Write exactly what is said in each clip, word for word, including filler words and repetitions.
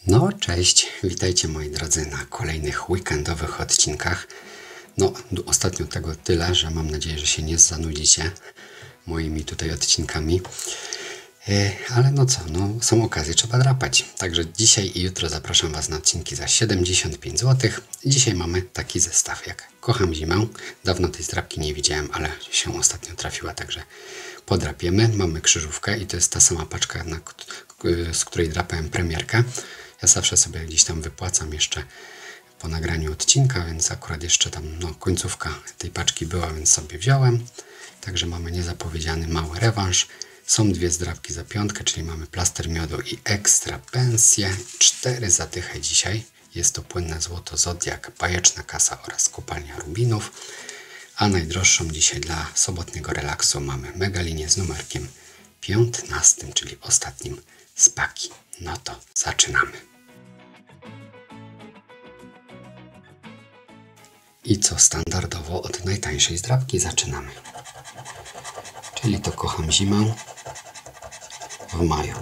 No cześć, witajcie moi drodzy na kolejnych weekendowych odcinkach. No ostatnio tego tyle, że mam nadzieję, że się nie zanudzicie moimi tutaj odcinkami. Yy, ale no co, no są okazje, trzeba drapać. Także dzisiaj i jutro zapraszam Was na odcinki za siedemdziesiąt pięć złotych. Dzisiaj mamy taki zestaw jak Kocham Zimę. Dawno tej zdrapki nie widziałem, ale się ostatnio trafiła, także podrapiemy. Mamy krzyżówkę i to jest ta sama paczka, na, z której drapałem premierkę. Ja zawsze sobie gdzieś tam wypłacam jeszcze po nagraniu odcinka, więc akurat jeszcze tam no, końcówka tej paczki była, więc sobie wziąłem. Także mamy niezapowiedziany mały rewanż. Są dwie zdrapki za piątkę, czyli mamy plaster miodu i ekstra pensję. Cztery zadychy dzisiaj. Jest to płynne złoto Zodiak, bajeczna kasa oraz kopalnia rubinów. A najdroższą dzisiaj dla sobotniego relaksu mamy megalinię z numerkiem piętnastym, czyli ostatnim z paki. No to zaczynamy. I co standardowo od najtańszej zdrapki zaczynamy. Czyli to Kocham Zimę w maju.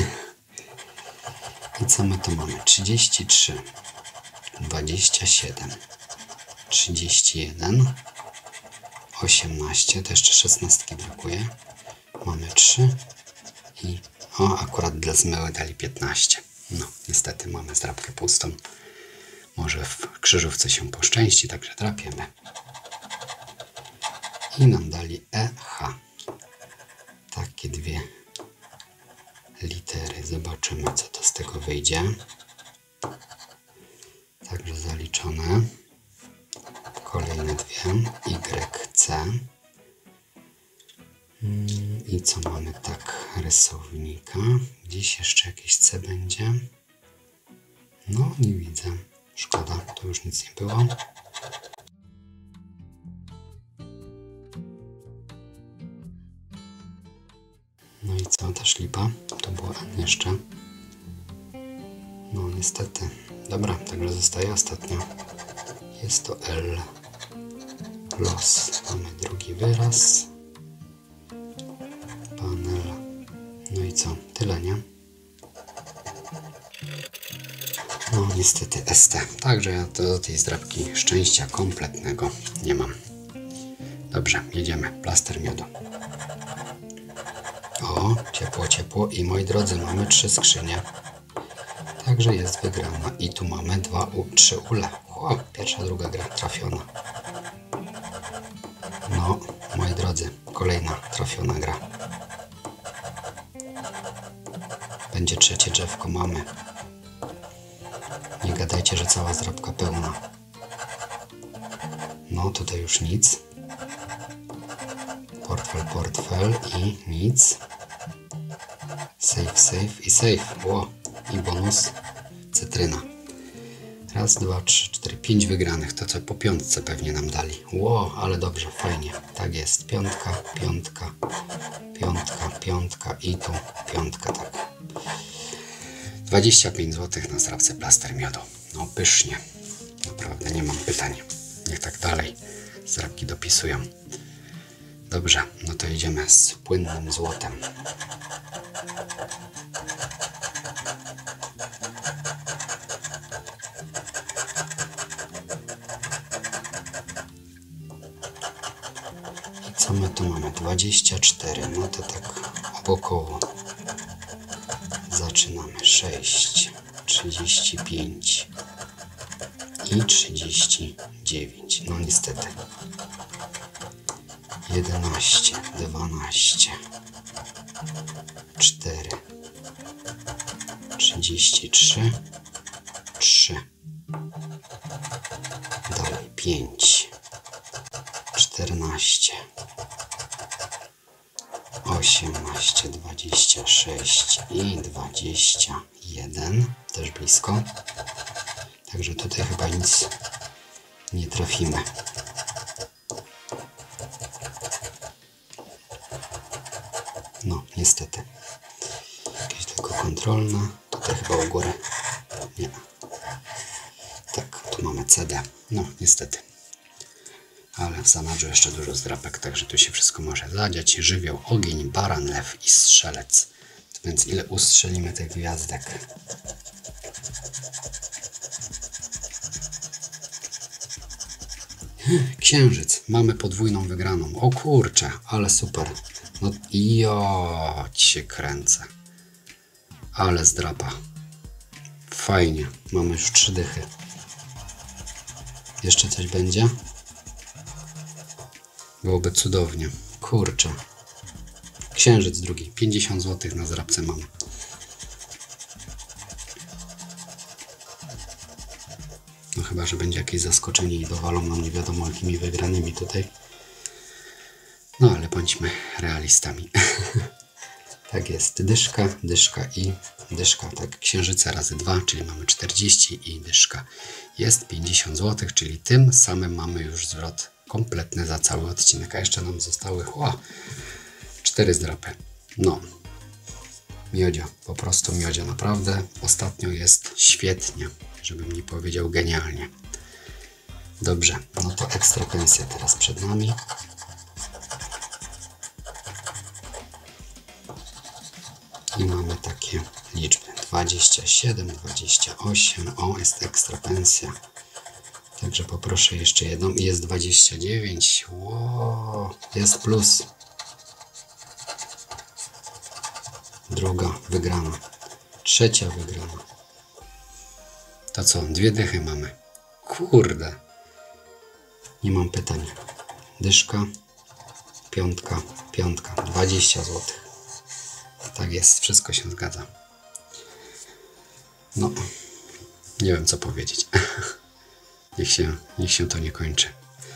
I co my tu mamy? trzydzieści trzy, dwadzieścia siedem, trzydzieści jeden, osiemnaście, to jeszcze szesnastki brakuje. Mamy trzy i o, akurat dla zmyły dali piętnaście. No, niestety mamy zdrapkę pustą. Może w krzyżówce się poszczęści, także drapiemy. I nam dali E H. Takie dwie litery. Zobaczymy, co to z tego wyjdzie. Także zaliczone. Kolejne dwie. Y C. I co mamy tak? Rysownika. Gdzieś jeszcze jakieś C będzie. No, nie widzę. Szkoda, to już nic nie było. No i co, ta szlipa? To było N jeszcze. No niestety. Dobra, także zostaje ostatnia. Jest to L. Los. Mamy drugi wyraz. Panel. No i co? Tyle, nie? No niestety S T. Także ja do tej zdrapki szczęścia kompletnego nie mam. Dobrze, jedziemy. Plaster miodu. O, ciepło, ciepło. I moi drodzy, mamy trzy skrzynie. Także jest wygrana. I tu mamy dwa, u, trzy ule. O, pierwsza, druga gra trafiona. No, moi drodzy, kolejna trafiona gra. Będzie trzecie drzewko, mamy. Nie gadajcie, że cała zdrapka pełna. No, tutaj już nic. Portfel, portfel i nic. Save, save i save. Ło, i bonus cytryna. Raz, dwa, trzy, cztery, pięć wygranych. To co po piątce pewnie nam dali. Ło, ale dobrze, fajnie. Tak jest. Piątka, piątka, piątka, piątka i tu piątka, tak. dwadzieścia pięć złotych na zdrapce plaster miodu. No pysznie. Naprawdę nie mam pytań. Niech tak dalej zdrapki dopisują. Dobrze, no to idziemy z płynnym złotem. I co my tu mamy? dwadzieścia cztery, no to tak około. Zaczynamy. sześć, trzydzieści pięć i trzydzieści dziewięć. No niestety. jedenaście, dwanaście, cztery, trzydzieści trzy, trzy, dalej pięć, czternaście, osiemnaście, dwadzieścia sześć i dwadzieścia jeden, też blisko. Także tutaj chyba nic nie trafimy. No, niestety. Jakieś tylko kontrolne. Tutaj chyba u góry. Nie. Tak, tu mamy C D. No, niestety. Ale w zanadrzu jeszcze dużo zdrapek, także tu się wszystko może zadziać. Żywioł, ogień, baran, lew i strzelec. Więc ile ustrzelimy tych gwiazdek? Księżyc. Mamy podwójną wygraną. O kurczę, ale super. No jo, cię kręcę. Ale zdrapa. Fajnie. Mamy już trzy dychy. Jeszcze coś będzie? Byłoby cudownie. Kurczę. Księżyc drugi. pięćdziesiąt złotych na zdrabce mamy. No chyba, że będzie jakieś zaskoczenie i dowalą nam nie wiadomo jakimi wygranymi tutaj. No ale bądźmy realistami. Tak jest. Dyszka, dyszka i dyszka. Tak, księżyce razy dwa, czyli mamy czterdzieści i dyszka. Jest pięćdziesiąt złotych, czyli tym samym mamy już zwrot kompletny za cały odcinek. A jeszcze nam zostały o, cztery zdrapy. No. Miodzio, po prostu miodzio. Naprawdę ostatnio jest świetnie, żebym nie powiedział genialnie. Dobrze, no to ekstra pensja teraz przed nami. I mamy takie liczby. dwadzieścia siedem, dwadzieścia osiem. O, jest ekstra pensja. Także poproszę jeszcze jedną. Jest dwadzieścia dziewięć. Wow, jest plus. Druga wygrana. Trzecia wygrana. To co? Dwie dychy mamy. Kurde. Nie mam pytań. Dyszka. Piątka. Piątka. dwadzieścia złotych. Tak jest. Wszystko się zgadza. No. Nie wiem co powiedzieć. Niech się, niech się to nie kończy.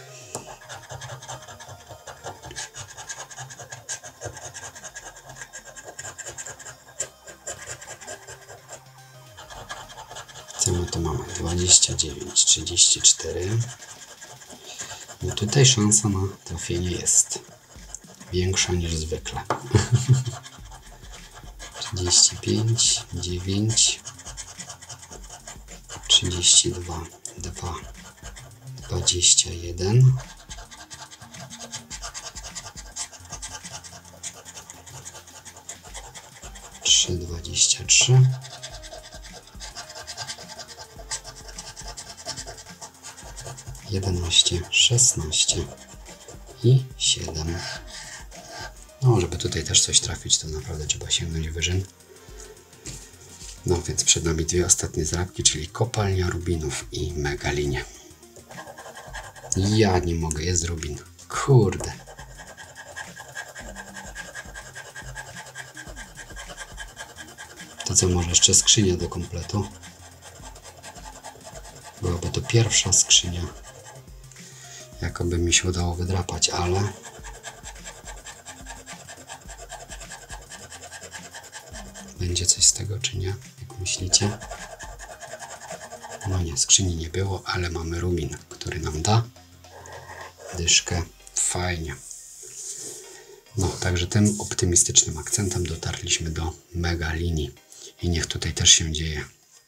Co my tu mamy? dwadzieścia dziewięć, trzydzieści cztery. No tutaj szansa na trafienie jest większa niż zwykle. trzydzieści pięć, dziewięć, trzydzieści dwa, dwa, dwadzieścia jeden, trzy, dwadzieścia trzy, jedenaście, szesnaście i siedem. No, żeby tutaj też coś trafić, to naprawdę trzeba sięgnąć wyżyn. No więc przed nami dwie ostatnie zdrabki, czyli kopalnia rubinów i megalinie. Ja nie mogę, jest rubin. Kurde. To co, może jeszcze skrzynia do kompletu? Byłaby to pierwsza skrzynia, jakoby mi się udało wydrapać, ale będzie coś z tego, czy nie? Jak myślicie? No nie, skrzyni nie było, ale mamy rubin, który nam da dyszkę. Fajnie. No, także tym optymistycznym akcentem dotarliśmy do megalinii. I niech tutaj też się dzieje.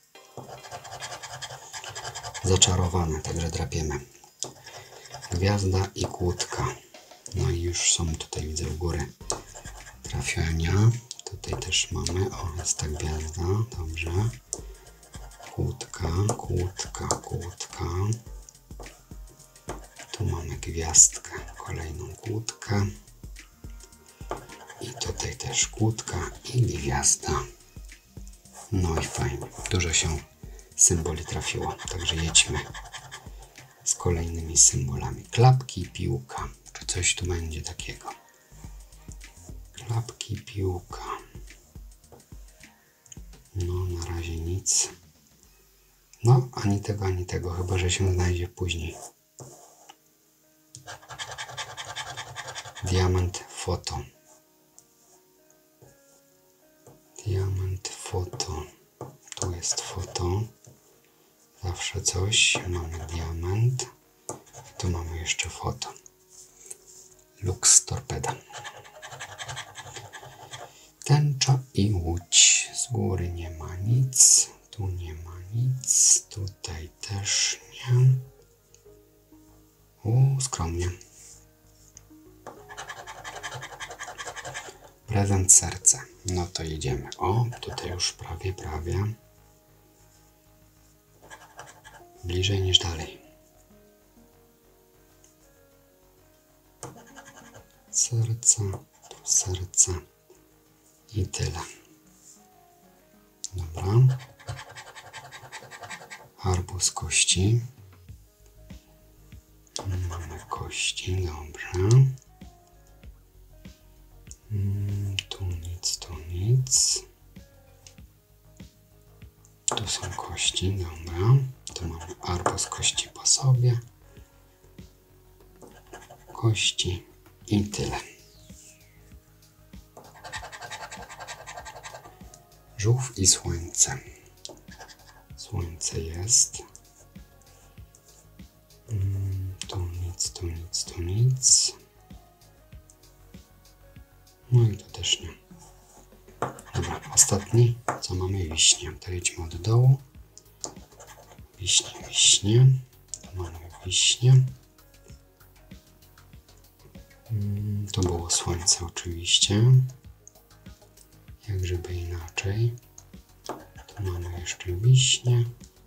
Zaczarowane, także drapiemy. Gwiazda i kłódka. No i już są tutaj, widzę, u góry trafienia. Tutaj też mamy, o, jest ta gwiazda, dobrze. Kłódka, kłódka, kłódka. Tu mamy gwiazdkę, kolejną kłódkę. I tutaj też kłódka i gwiazda. No i fajnie, dużo się symboli trafiło, także jedźmy z kolejnymi symbolami. Klapki, piłka, czy coś tu będzie takiego? Klapki, piłka. No na razie nic. No ani tego, ani tego, chyba że się znajdzie później. Diament, foto. Diament, foto. Tu jest foto. Zawsze coś. Mamy diament. Tu mamy jeszcze foto. Lux torpeda. Tęcza i łódź. Z góry nie ma nic. Tu nie ma nic. Tutaj też nie. U, skromnie. Prezent, serce. No to jedziemy. O, tutaj już prawie, prawie. Bliżej niż dalej. serce, tu serce i tyle. Dobra. Arbuz kości. Mamy kości, dobrze. Tu nic, tu nic. Tu są kości, dobra. Tu mamy arbuz kości po sobie. Kości i tyle. Żółw i słońce. Słońce jest. Tu nic, tu nic, tu nic. No i to też nie. Dobra, ostatni. Co mamy? Wiśnie. To jedźmy od dołu. Wiśnie, wiśnie. Tu mamy wiśnie. To było słońce oczywiście. Jak żeby inaczej. Tu mamy jeszcze wiśnie.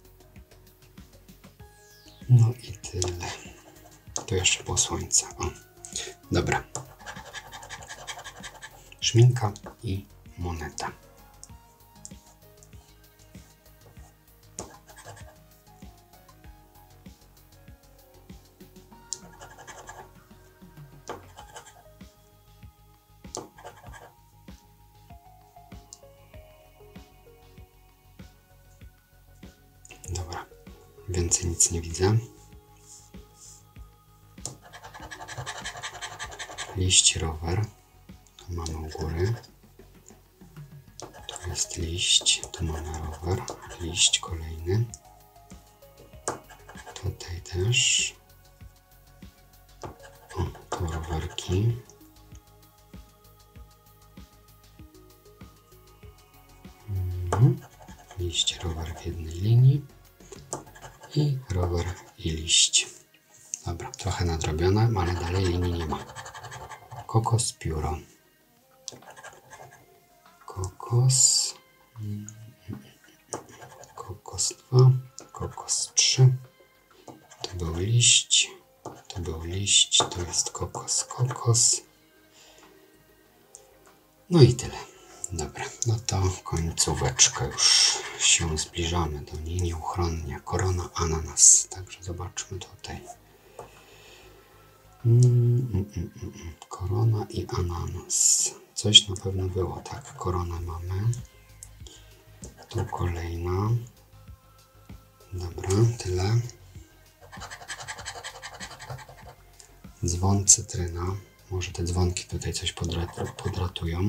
No i tyle. Tu jeszcze było słońce. O. Dobra. Szminka i moneta. Dobra, więcej nic nie widzę. Liść, rower. Tu mamy u góry. Tu jest liść, tu mamy rower. Liść kolejny. Tutaj też. O, tu rowerki. Mhm. Liść, rower w jednej linii. I rower i liść. Dobra, trochę nadrobione, ale dalej linii nie ma. Kokos, pióro. Kokos. Kokos dwa. Kokos trzy. To był liść. To był liść. To jest kokos, kokos. No i tyle. Dobra, no to końcóweczka, już się zbliżamy do niej nieuchronnie. Korona, ananas. Także zobaczmy tutaj. Mm, mm, mm, mm. Korona i ananas. Coś na pewno było, tak. Koronę mamy. Tu kolejna. Dobra, tyle. Dzwon, cytryna. Może te dzwonki tutaj coś podrat podratują.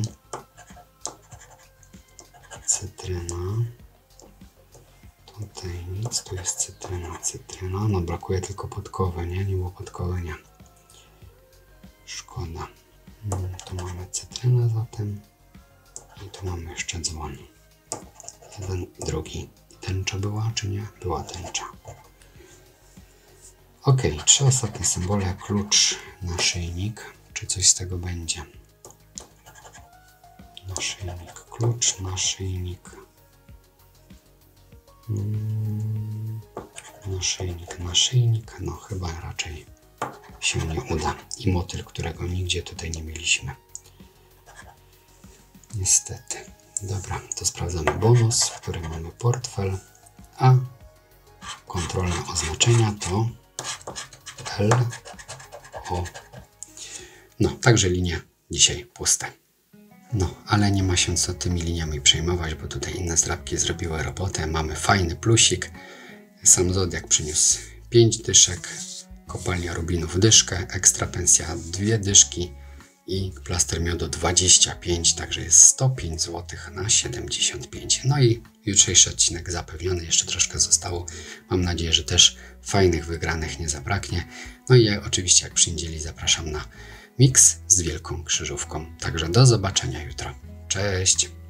Cytryna. Tutaj nic, tu jest cytryna, cytryna. No brakuje tylko podkowy, nie? Nie było podkowy, nie. Szkoda. Tu mamy cytrynę zatem. I tu mamy jeszcze dzwon. Jeden, drugi. Tęcza była, czy nie? Była tęcza. Ok, trzy ostatnie symbole. Klucz, naszyjnik. Czy coś z tego będzie? Naszyjnik, klucz, naszyjnik. Hmm, naszyjnik, naszyjnik. No chyba raczej się nie uda. I motyl, którego nigdzie tutaj nie mieliśmy. Niestety. Dobra, to sprawdzamy bonus, w którym mamy portfel, a kontrolne oznaczenia to L, O. No, także linie dzisiaj puste. No, ale nie ma się co tymi liniami przejmować, bo tutaj inne zdrabki zrobiły robotę. Mamy fajny plusik. Sam Zodiak przyniósł pięć dyszek, kopalnia rubinów dyszkę, ekstra pensja dwie dyszki i plaster miodu dwadzieścia pięć, także jest sto pięć złotych na siedemdziesiąt pięć. No i jutrzejszy odcinek zapewniony, jeszcze troszkę zostało. Mam nadzieję, że też fajnych wygranych nie zabraknie. No i ja oczywiście jak przy niedzieli zapraszam na miks z wielką krzyżówką. Także do zobaczenia jutro. Cześć!